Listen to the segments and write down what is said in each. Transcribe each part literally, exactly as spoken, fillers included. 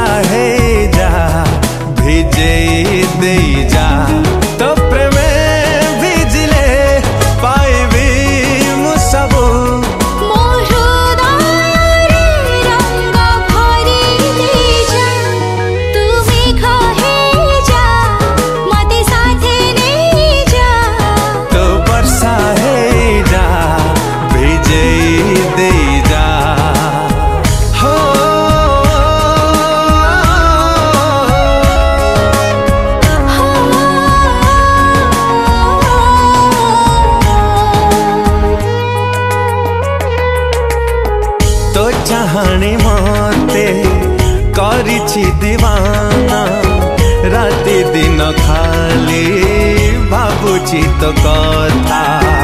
ବର୍ଷା ହେଇଯା ଭିଜେଇ ଦେଇଯା तो प्रेम भिजिले पाइबी मु सबू तो चाहणी मते करिछि दीवाना राति दिन खाली भाबुछि तो कथा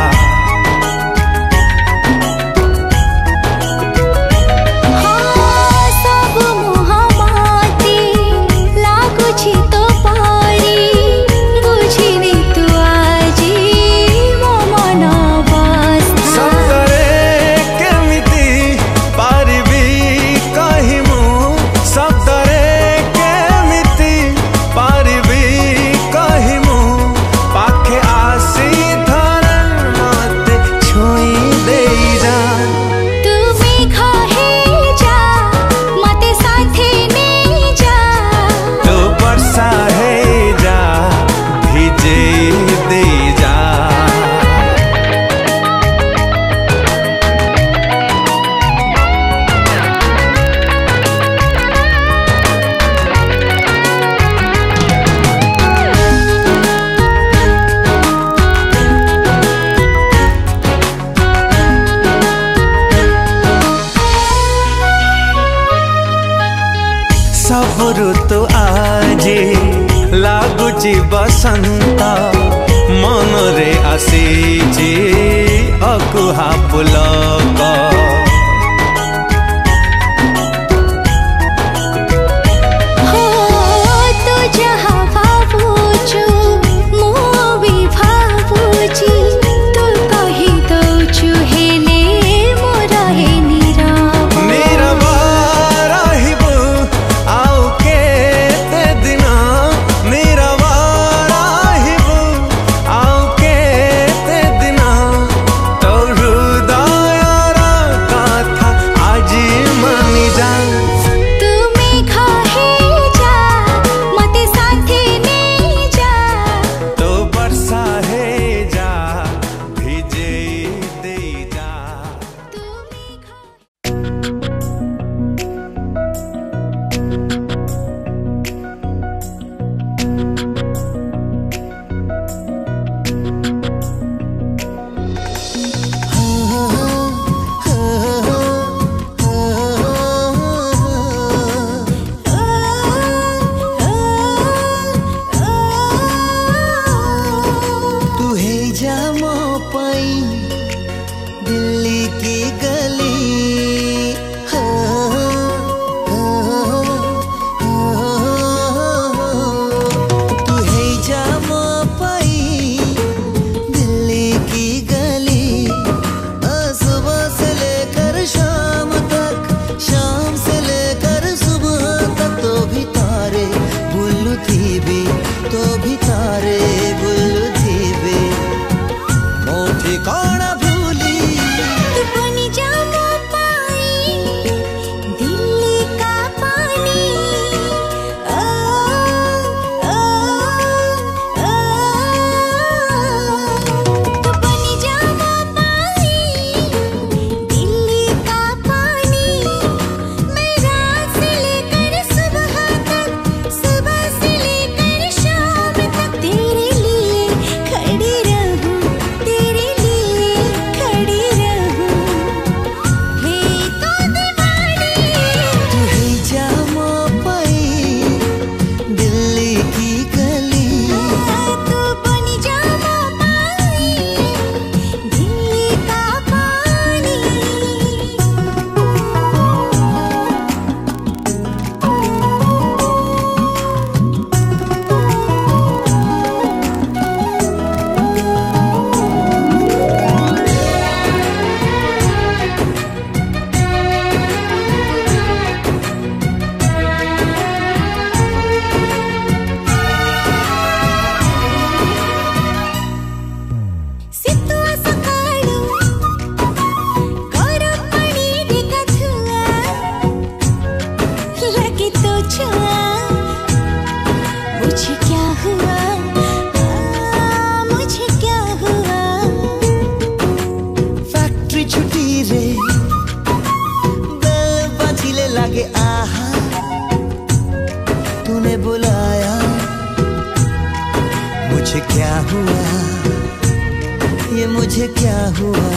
सब ऋतु आजे लागुची बसंत मन रे आसीची अकुहा पुलक तूने बुलाया, मुझे क्या हुआ, ये मुझे क्या हुआ।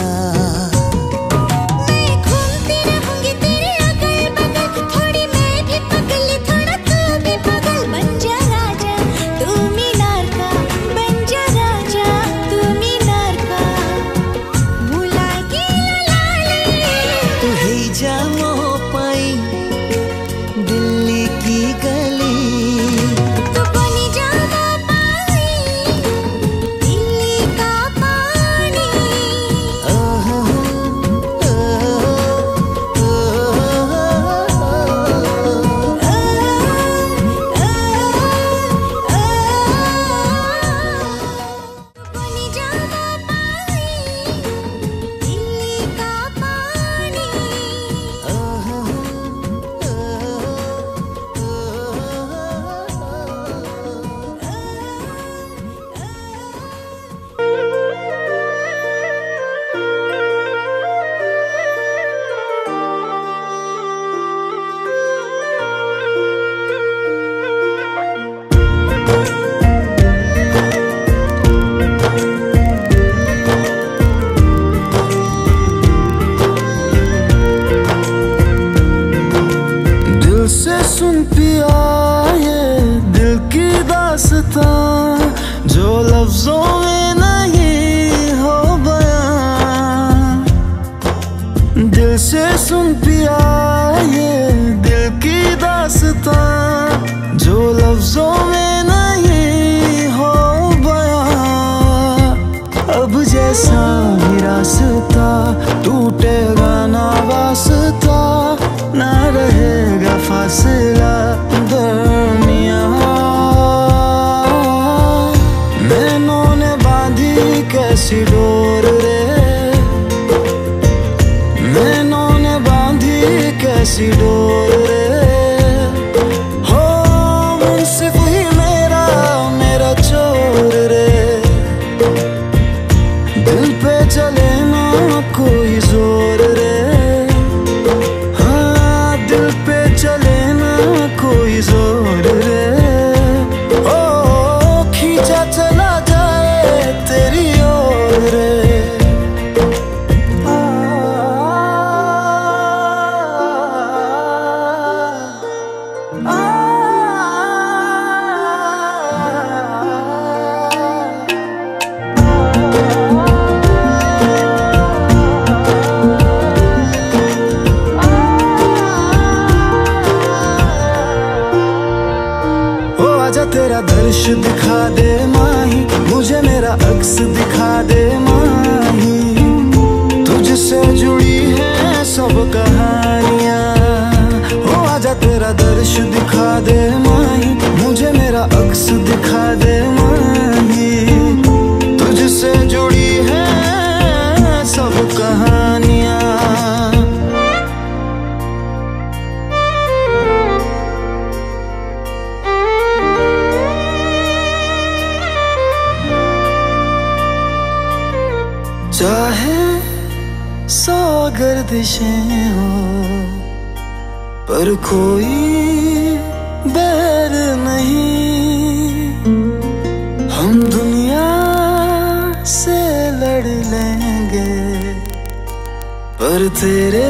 सुन पिया ये दिल की दास्तां, जो लफ्जों में नहीं हो बयां। दिल से सुन पिया ये दिल की दास्तां, जो लफ्जों में नहीं हो बयां। अब जैसा ही रास्ता टूटेगा ना वास्ता, ना रहेगा फासला दरमियां। नैनों ने बांधी कैसी डोर रे, नैनों ने बांधी कैसी डोर रे। हो मुंसिफ ही मेरा मेरा चोर रे, दिल पे चले ना कोई जोर रे। कोई जोर रे, ओ खींचा चला जाए तेरी ओर रे। आ, आ, आ, आजा तेरा दर्श दिखा दे माही, मुझे मेरा अक्स दिखा दे माही। तुझसे जुड़ी है सब कहानियां, ओ आजा तेरा दर्श दिखा दे माही, मुझे मेरा अक्स दिखा दे माही। तुझसे जुड़ी है सब कहानियां। चाहे सौ गर्दिशें हो, पर कोई बैर नहीं। हम दुनिया से लड़ लेंगे, पर तेरे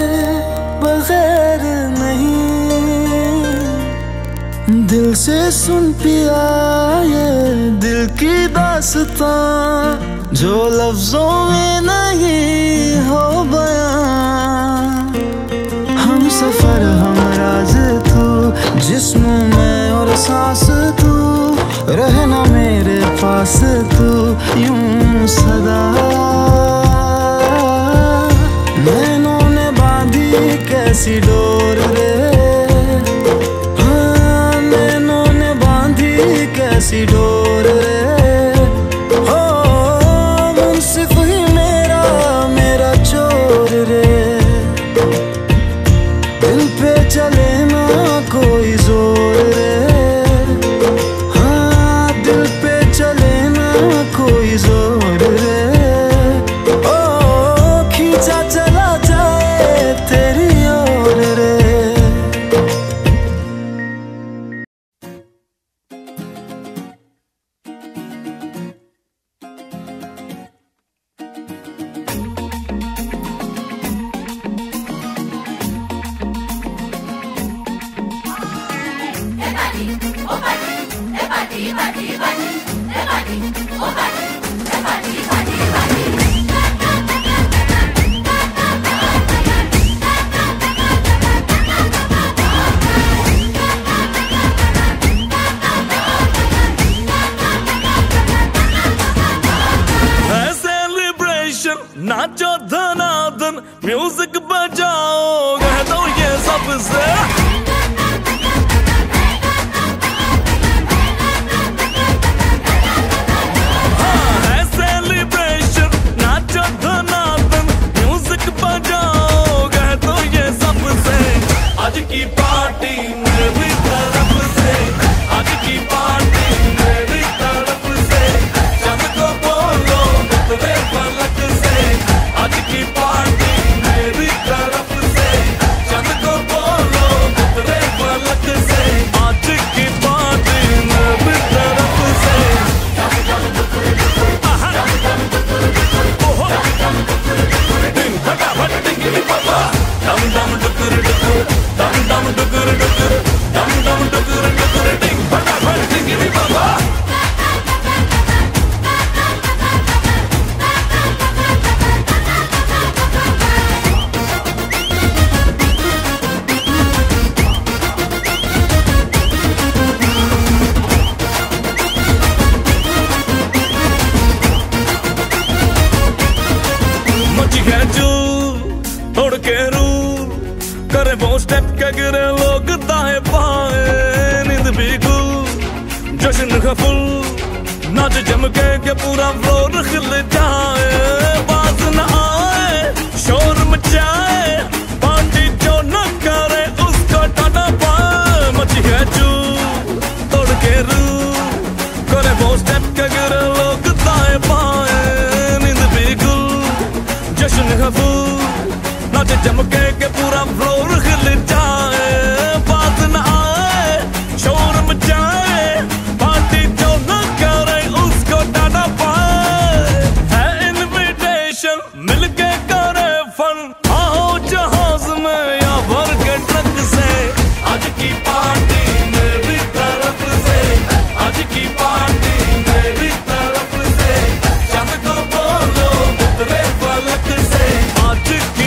बगैर नहीं। दिल से सुन पिया ये दिल की दास्तां, जो लफ्जों में नहीं हो बयां। हम सफर हम राज तू, जिस्म में और सांस तू, रहना मेरे पास तू यूं सदा। नैनों ने बांधी कैसी डोर रे, हाँ नैनों ने बांधी कैसी डोर रे। चले ना कोई जोर रे, हाँ दिल पे चले ना कोई जोर रे। ओ खींचा चला जाए तेरी ओर रे। नाचो धनाधन म्यूजिक बजाओ कह दो ये सबसे हाँ है सेलिब्रेशन नाचो धनाधन म्यूजिक बजाओ कह दो ये सबसे आज की पार्टी मेरी तरफ से आज की पार्टी मेरी तरफ से चंद को बोलो तेरे पलक से आज की पार्टी मेरी तरफ से चंद को बोलो तेरे पलक से आज की पार्टी मेरी तरफ से ओहो दिन फटाफट टिंगी पापा दम दम डुकुर डुकुर दम दम डुकुर डुकुर दम दम डुकुर डुकुर दिन फटाफट टिंगी पापा तोड़ के रूल करे वो स्टेप के गिरे लोग दाएं बाएं नींद भी गुल जश्न का फुल नाच जम के के पूरा फ्लोर खिल जाए बाज न आए शोर मचाए पार्टी जो न करे उसको टाटा पाए मची है चूल तोड़ के रूल करे वो स्टेप के गिरे लोग दाएं बाएं नींद भी गुल जश्न का फुल नाच चमके के पूरा फ्लोर खिल जाए बात न आए शोर मचाए पार्टी जो न करे उसको टाटा पाए है इनविटेशन मिलके करे फन आओ जहाज में या भर के ट्रक से आज की पार्टी मेरी तरफ से आज की पार्टी मेरी तरफ से चंद को बोलो तेरे पलक से आज की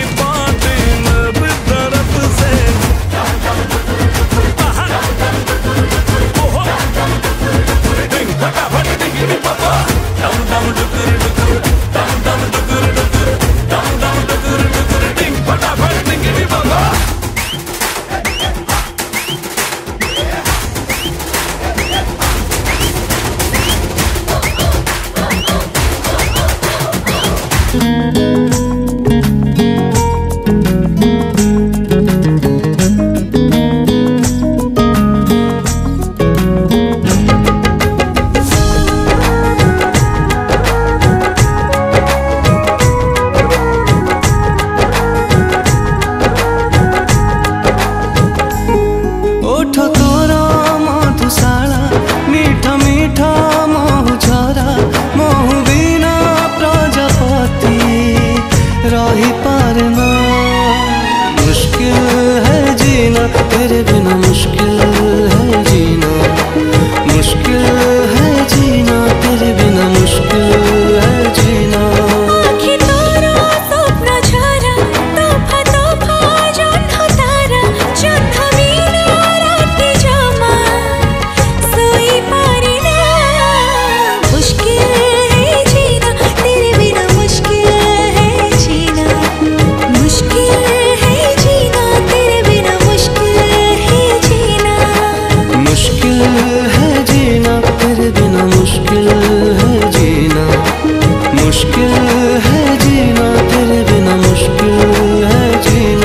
तेरे बिना मुश्किल है जीना मुश्किल है जीना तेरे बिना मुश्किल है जीना आँखें तारा स्वप्न झारा तोफा तोफा जन्म तारा जन्म वीणा रात जामा सोई पारी ना मुश्किल है जीना तेरे बिना मुश्किल है जीना मुश्किल है जीना तेरे बिना मुश्किल है जीना मुश्किल है जीना तेरे बिना मुश्किल है जीना मुश्किल है जीना तेरे बिना मुश्किल है जीना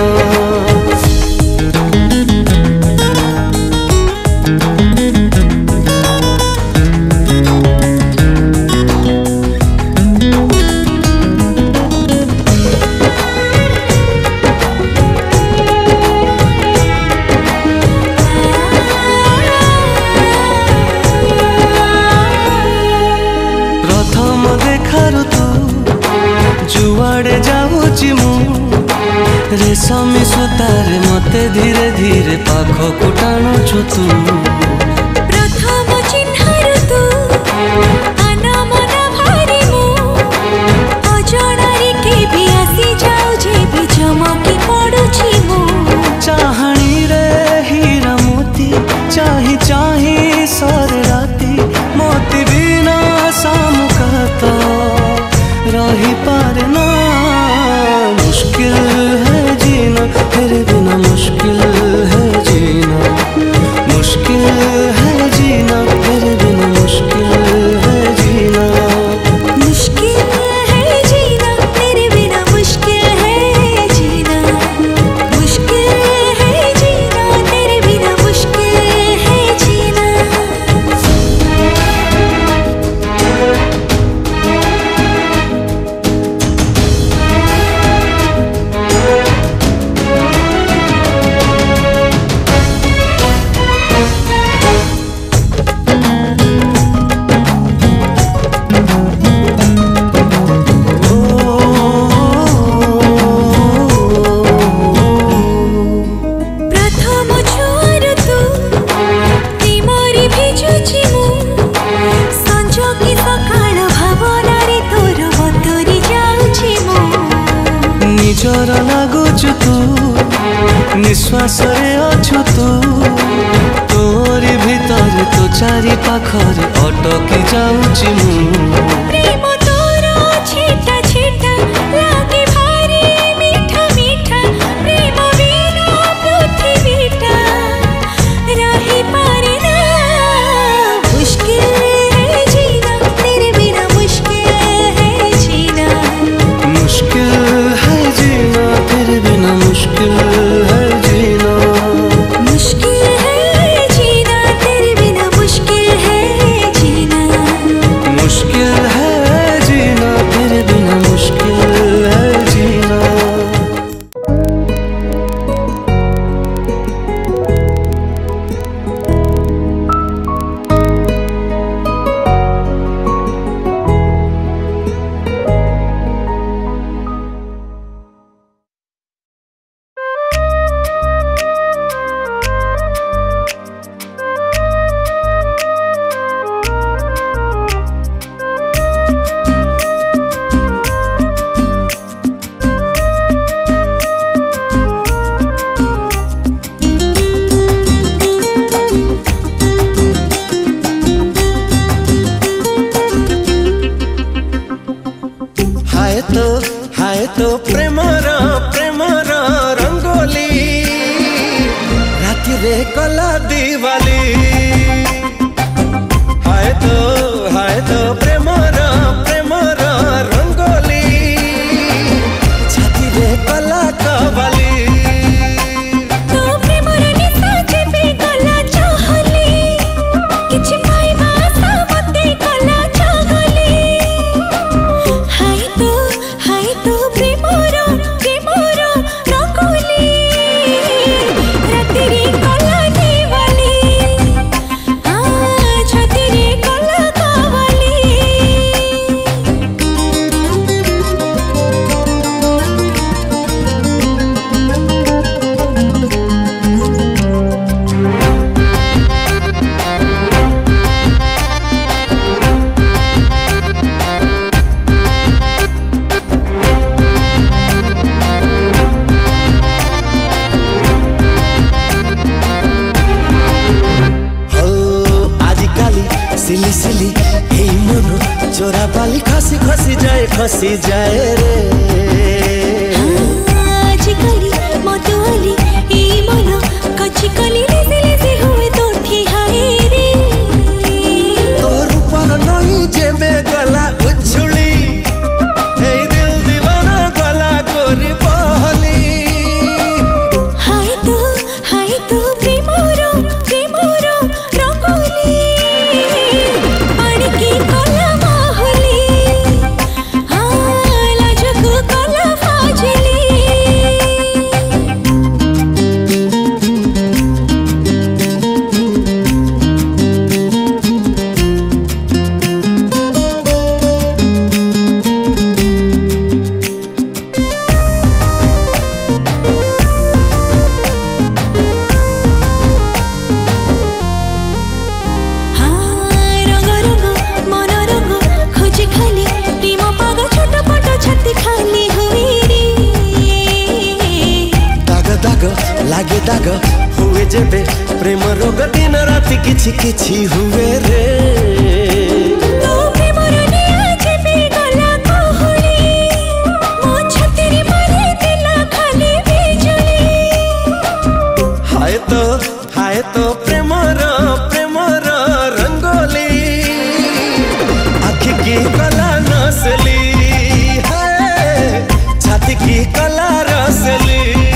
जुआड़े जाऊची मु रेशमी सूतारे मते धीरे धीरे पाखकु टाणुछु तू चाहे सारी राती मोती बिना सामुका तो रही पार ना। मुश्किल है जीना तेरे बिना, मुश्किल है जीना, मुश्किल है जीना तेरे बिना, मुश्किल है जीना, मुश्किल है जीना तेरे बिना, मुश्किल है जीना, मुश्किल है जीना तेरे बिना, मुश्किल है जीना। प्रथम छुआर तू प्रेमरे भिजुची मु, संज कि सकाळ भावनारे तोर बतुरी जाउची मु। निजर लागुचु तू निश्वास रे अछु तू, तोरी भीतर तो चारि पाखरे अटकी जाउची मु। प्रेम तोर छेटा छेटा लागे भारी मीठा मीठा, प्रेम बिना पृथ्वीटा रही पारे ना। मुश्किल है जीना तेरे बिना, मुश्किल है जीना, मुश्किल है जीना तेरे बिना, मुश्किल है जीना, मुश्किल है जीना तेरे बिना, मुश्किल है जीना। मुश्किल है जीना तेरे बिना, मुश्किल है जीना। हाय तो हाय तो प्रेमर प्रेमर रंगोली राति रे कला दिवाली। हाय तो हाय तो प्रेमर प्रेमर रंगोली छाती रे कला कवाली। तो प्रेमर निशा जेबे गला चाहली, किछि पाइबा आशा मते गला चाहली। हाय तो हाय तो प्रेमर प्रेमर रंगोली राति रे कला दिवाली, आ छाती रे कला कवाली। सिली सिली हे मनो चोरा बाली खसी खसी जाए खसी जाए रे। आजिकली मतवाली ए मन कचिकली लेसे लेसे हुए तो ठिहाए रे। तोर ऊपर नहीं जे में गला उछुली, हे दिल दीवाना गला गोरी बहली। हाय तो हाय तो प्रेमर प्रेमर रंगोली पानी की कला माहली, हाँ लाजको कला फाजली। लागे दाग हुए जेबे प्रेम रोग दिन राति किछि किछि हुए रे तो प्रेम रने आज भी गला कहली मो छतरी मारे दिला खाली बिजुली हाय तो हाय तो प्रेमर प्रेमर रंगोली आखि की कला नसली है छाती की कला रसली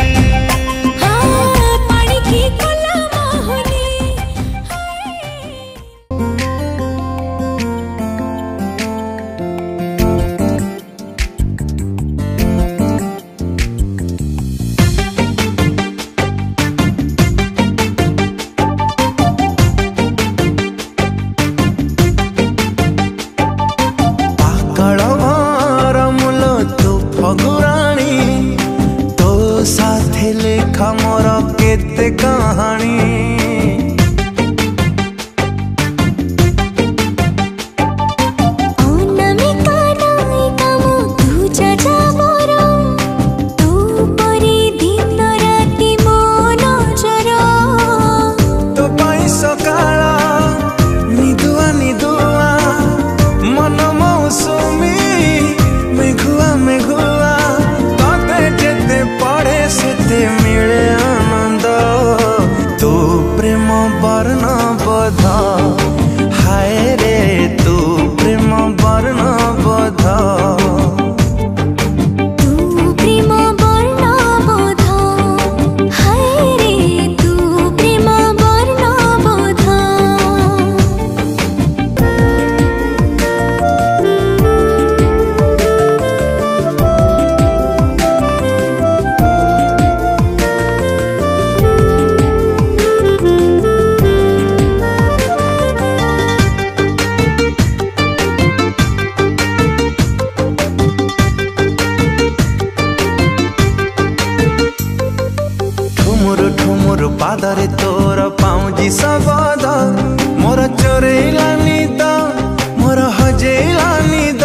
पादरे तोर पाउजी सबद मोर चोरेला निद मोर हजेला निद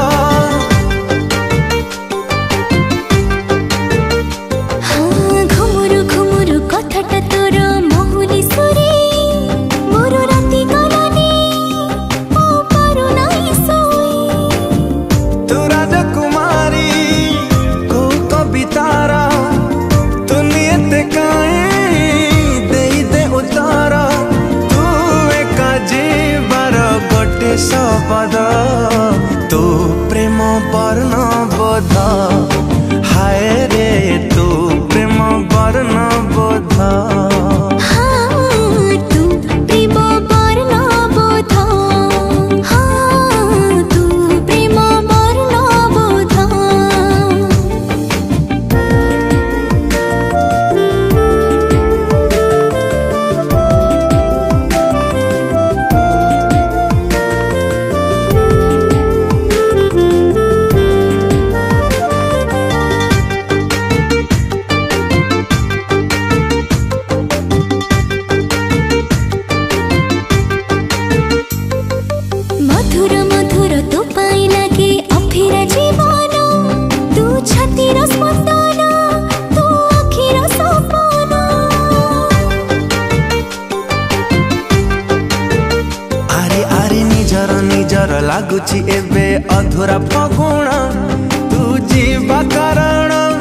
घुमुरु घुमुरु कथाटा तोर महुली सुरे मोर राति गलानी ओ पारु नाई सोई तू राजकुमारी को कवितारा तू नियत काए सबद तू प्रेम वर्ण बोध हाय रे तू प्रेम वर्ण बोध लागुची एबे अधूरा फगुण तू जीवा कारण